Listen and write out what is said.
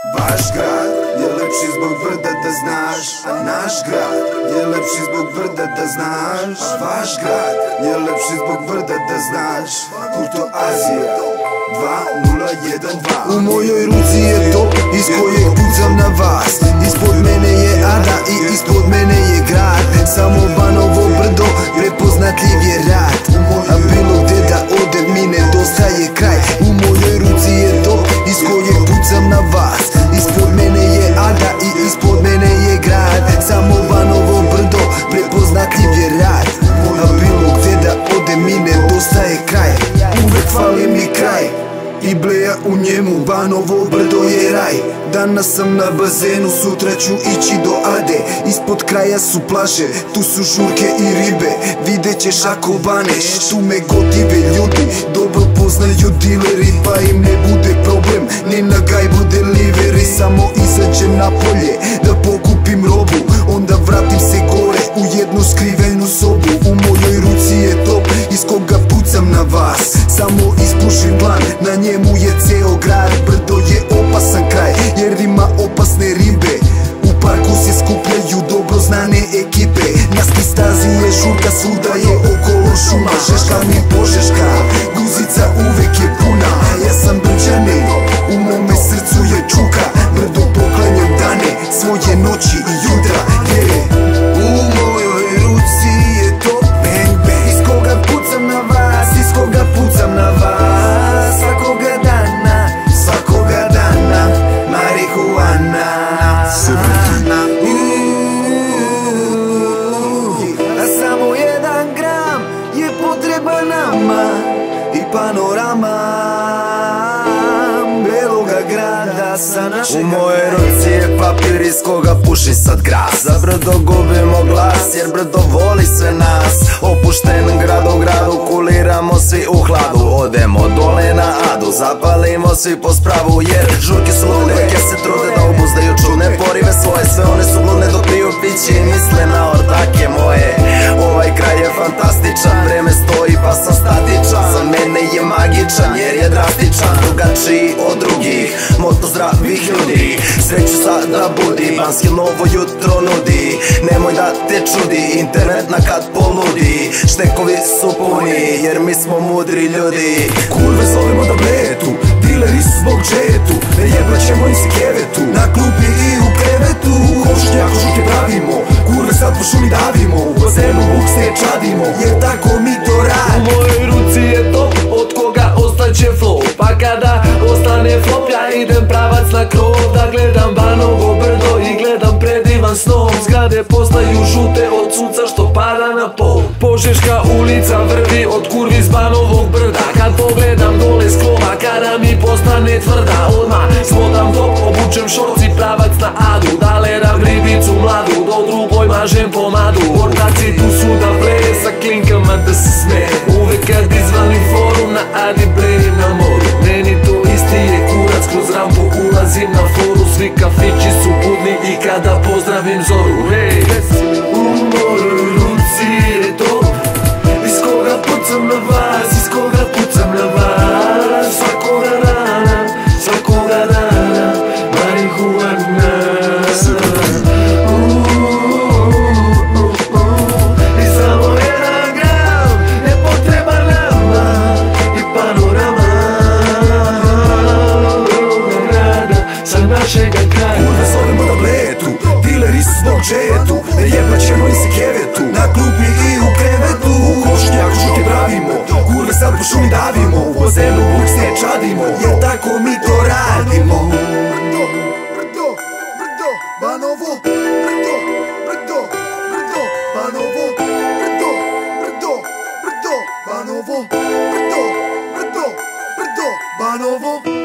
Vaš grad je lepši zbog brda da znaš, a naš grad je lepši zbog brda da znaš. Vaš grad je lepši zbog brda da znaš. Kurtoazija 2012. U mojoj ruci je top iz kojeg pucam na vas. Ispod mene je Ada i ispod mene je grad. Samo Banovo brdo, prepoznatljiv je rad. A bilo gde da odem mi nedostaje kraj. U mojoj ruci je top iz kojeg pucam na vas. Ispod mene je Ada i ispod mene je grad. Samo Banovo brdo, prepoznatljiv je rad. A bilo gde da odem mi nedostaje kraj. Uvek fali mi kraj i bleja u njemu, Banovo brdo je raj. Danas sam na bazenu, sutra ću ići do Ade. Ispod kraja su plaže, tu su žurke i ribe. Vidjet ćeš ako baneš, tu me gotive ljudi. Dobro poznaju dileri, pa im ne bude problem ni na gajbu delivery. Samo izađem na polje da pokupim robu, onda vratim se gore u jednu skrivenu sobu. U mojoj ruci je top iz koga pucam na vas. Samo ispušim dlan, na njemu je ceo grad. Brdo je opasan kraj jer ima opasne ribe. U parku se skupljaju dobro znane ekipe. Na ski stazi je žurka, svuda je okolo šuma. Žeška mi Požeška, guzica uvek je puna. Ja sam Brđanin, u mome srcu je čuka. Brdo poklanjam dane, svoje noći i jutra. U mojoj ruci je top, bang bang. Iz koga pucam na vas, iz koga pucam na vas. Svakoga dana, svakoga dana, marihuana. A samo 1 gram je potreban nama i panorama beloga grada sa naše. U mojoj ruci je papir iz koga puši sad gras. Za brdo gubimo glas jer brdo voli sve nas. Opušten grad u gradu, kuliramo svi u hladu. Odemo dole na Adu, zapalimo svi po spravu. Jer žurke su lude, dok se trude da obuzdaju čudne porive svoje. Sve one su bludne dok piju piće i misle na ortake moje. Ovaj kraj je fantastičan, vreme stoji pa sam statičan. Za mene je magičan jer je drastičan, drugačiji od drugih, moto zdravih ljudi. Sreću sada budi, Banski novo jutro nudi. Nemoj da te čudi, internet na kad poludi. Štekovi su puni jer mi smo mudri ljudi. Kurve zovemo da bletu, dileri su zbog džetu. Ne jebat ćemo im se kevetu, na klupi i u krevetu. Košnjako žuke pravimo, kurve sad po šumi davimo. U bazenu bukse čadimo, jer tako mi to radimo. U mojoj ruci je top, od koga ostaće flow. Pa kada ostane flop, ja idem pravac na krov. Da gledam Banovo brdo i gledam predivan snom. Zgrade postaju žute od sunca što pada na pol. Požeška ulica vrvi od kurvi z Banovog brda. Kad pogledam dole s krova, kada mi postane tvrda, odmah smodam top, obučem šorci, pravac na Adu. Da ledam ribicu mladu, do drugoj mažem pomadu. Ortaci tu su da bleje sa klinkama da se sme. Uvek kad izvalim forum na Adi blejem na moru. Meni to isti je kurac, kroz rampu ulazim na foru. Svi kafići su budni i kada pozdravim zoru. Hej, u mojoj ruci je top, iz koga pucam na vas, iz koga pucam na vas. Svakoga dana, svakoga dana, marihuana. I samo 1 gram je potreban nama i panorama beloga grada sa našega kraja. Kurve zovemo da bletu, dileri su zbog džetu. Ne jebat ćemo im se kevetu, na klupi i u krevetu. Košnjako žuke pravimo, kurve sad po šumi davimo. U bazenu bukse čadimo, jer tako mi to radimo. Brdo, brdo, brdo, Banovo, brdo, brdo, brdo, Banovo, brdo, brdo, brdo, Banovo, brdo, brdo, brdo, Banovo.